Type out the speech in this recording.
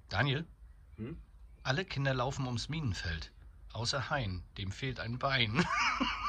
Daniel, Hm? alle Kinder laufen ums Minenfeld. Außer Hein, dem fehlt ein Bein.